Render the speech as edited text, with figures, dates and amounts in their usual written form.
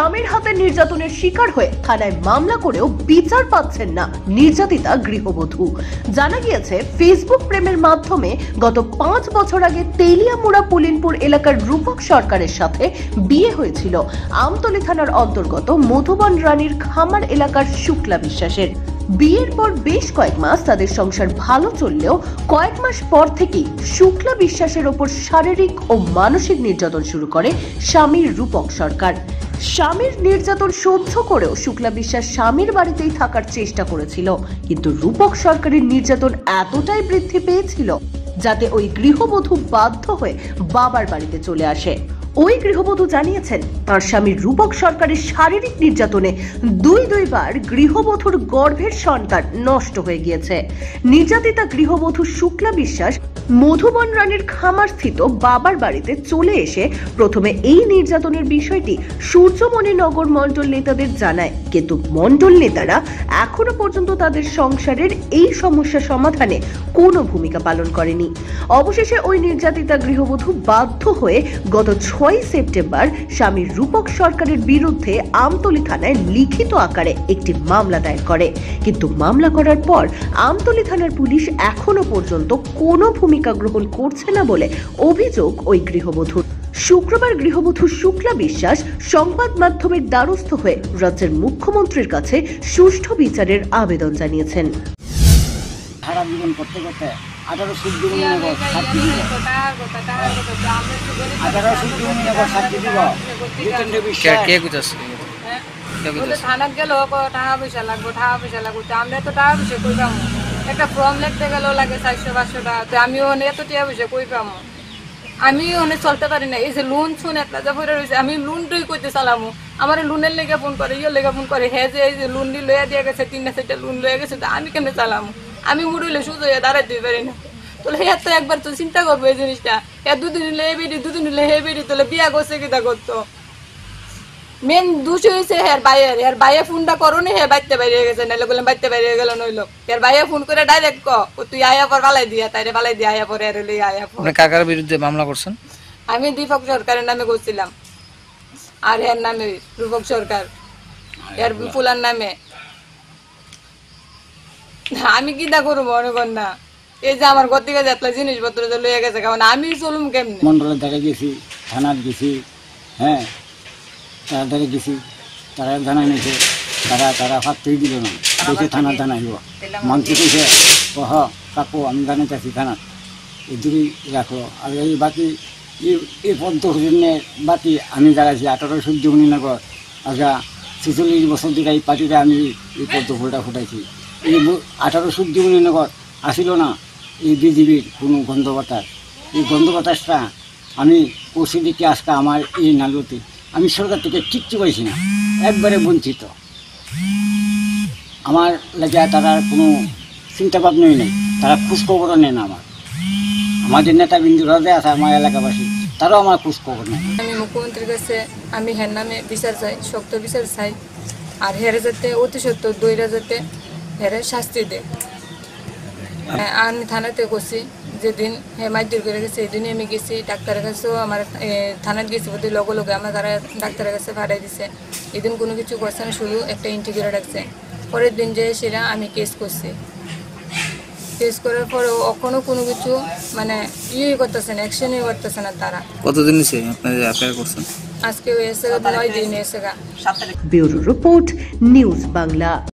স্বামীর হাতে নির্যাতনের শিকার হয়ে থানায় মামলা করেও বিচার পাচ্ছেন না নির্যাতিতা গৃহবধূ। জানা গিয়েছে, ফেসবুক প্রেমের মাধ্যমে গত 5 বছর আগে তেলিয়ামুড়া পুলিনপুর এলাকার রূপক সরকারের সাথে বিয়ে হয়েছিল আমতলী থানার অন্তর্গত মধুবন রানীর খামার এলাকার শুক্লা বিশ্বাসের। বিয়ের পর বেশ কয়েক মাস তাদের সংসার ভালো চললেও কয়েক মাস পর থেকেই শুক্লা বিশ্বাসের ওপর শারীরিক ও মানসিক নির্যাতন শুরু করে স্বামীর রূপক সরকার। স্বামীর নির্যাতন সহ্য করেও শুক্লা বিশ্বাস স্বামীর বাড়িতেই থাকার চেষ্টা করেছিল, কিন্তু রূপক সরকারের নির্যাতন এতটাই বৃদ্ধি পেয়েছিল যাতে ওই গৃহবধূ বাধ্য হয়ে বাবার বাড়িতে চলে আসে। ওই গৃহবধূ জানিয়েছেন, তার স্বামী রূপক সরকারের শারীরিক নির্যাতনে দুইবার গৃহবধূর গর্ভের সন্তান নষ্ট হয়ে গিয়েছে। নির্যাতিতা গৃহবধূ শুক্লা বিশ্বাস মধুবন রানীর খামার স্থিত বাবার বাড়িতে চলে এসে প্রথমে এই নির্যাতনের বিষয়টি সূর্যমণি নগর মণ্ডল নেতাদের জানায়, কিন্তু মণ্ডল নেতারা এখনো পর্যন্ত তাদের সংসারের এই সমস্যা সমাধানে কোনো ভূমিকা পালন করেনি। অবশেষে ওই নির্যাতিতা গৃহবধূ বাধ্য হয়ে গত 6 সেপ্টেম্বর স্বামী রূপক সরকারের বিরুদ্ধে আমতলী থানায় লিখিত আকারে একটি মামলা দায়ের করে, কিন্তু মামলা করার পর আমতলী থানার পুলিশ এখনো পর্যন্ত কোনো ভূমিকা গ্রহণ করছে না বলে অভিযোগ ওই গৃহবধূর। শুক্রবার গৃহবধূ শুক্লা বিশ্বাস সংবাদ মাধ্যমের দ্বারস্থ হয়ে রাজ্যের মুখ্যমন্ত্রীর কাছে সুষ্ঠু বিচারের আবেদন জানিয়েছেন। সারা জীবন করতে করতে 18 সূর্য সাক্ষী দিব, 18 সূর্য সাক্ষী দিব। জিতেন্দ্র বিশ্বাস কে বুঝাচ্ছে থানাত গেল টাকা পয়সা লাগবো, টাকা পয়সা লাগবো। আমরা তো টাকা পয়সা কই পাবো? একটা ফর্ম লিখতে গেলেও লাগে 400-500 টাকা। তো আমিও এত টাকা পয়সা কই পাবো? আমি অনেক চলতে পারি না। এই যে লোন শুন একটা যা পড়ে রয়েছে, আমি লোনটাই করতে চালামো। আমার লোনের লেগে ফোন করে, লেগে ফোন করে, হ্যাঁ যে এই যে লোন লইয়া দিয়ে গেছে, 3-4টা লোন লইয়া গেছে, তো আমি কেমনে চালামো? আমি মুড়িলে সুযোগ হয়ে দাঁড়াইতে পারি না। তাহলে হ্যাঁ তো একবার তো চিন্তা করবো এই জিনিসটা। হ্যাঁ দুদিন হলে হে বেরি, দুদিন হলে হে বেরি, তাহলে বিয়া করছে কিতা করতো? মেন দোষ হয়েছে হের বাইরে ফোনটা করো নি, হে বাইতে বাইরে গেছে, নাহলে বললাম বাইতে বাইরে গেল নইলো। এর বাইরে ফোন করে ডাইরেক্ট তুই আয়া পর বালাই দিয়া, তাইরে বালাই দিয়া আয়া পরে আয়া পর। আপনি কাকার বিরুদ্ধে মামলা করছেন? আমি দীপক সরকারের নামে করছিলাম, আর এর নামে রূপক সরকার, এর ফুলার নামে। আমি কিনা করবো মনে কর না, এই যে আমার ঘর থেকে যেতলা জিনিসপত্র যে লইয়া গেছে, কারণ আমি চলুম কেমনে? মন্ডলের দেখা গেছি, থানার গেছি, হ্যাঁ তারা দেখা গেছি, তারা জানা নিয়েছে, তারা ফাঁকতেই দিল না, বলছে থানার জানাইব। মন্ত্রী কইছে হ কাকু আমি জানাইতে আছি থানার, এই দূরই রাখো। আর এই বাকি এই পদ্মহরিণের বাকি আমি জাগাইছি 18 সূর্যমণিনগর। আচ্ছা 46 বছর ধরে এই পার্টিটা আমি এই পদ্ম ফুলটা ফুটাইছি। এই 18 সূর্যমণিনগর আসিল না এই বিজেপির কোনো গন্ধ বাতাস। এই গন্ধ বাতাসটা আমি পৌঁছে দিকে আজকে আমার এই নালুতে আমি সরকার থেকে কিচ্ছু পাইছি না, একবারে বঞ্চিত। আমার লেগে তারা কোনো চিন্তা ভাবনাই নেই, তারা খোঁজখবরও নেয় না। আমাদের নেতাবিন্দুরা যে আছে আমার এলাকাবাসী, তারাও আমার খোঁজখবর নেয়। আমি মুখ্যমন্ত্রীর কাছে আমি হের নামে বিচার চাই, শক্ত বিচার চাই, আর হেরে যাতে অতি সত্য দইরা যাতে হেরে শাস্তি দেয়। আমি থানাতে করছি, যেদিন হে মাইদুর করে গেছে এদিনই আমি গেছি ডাক্তারের কাছেও। আমার থানায় গেছি বলতে লগে লগে আমার তারা ডাক্তারের কাছে পাঠাই দিছে। এদিন কোনো কিছু করছে না, শুধু একটা ইন্টি করে রাখছে। পরের দিন যে সেটা আমি কেস করছি, কেস করার পরেও এখনো কোনো কিছু মানে ইয়ে করতেছে না, অ্যাকশনই করতেছে না তারা। কতদিন করছেন? আজকে হয়েছে 9 দিন হয়েছে। Bureau report, news Bangla.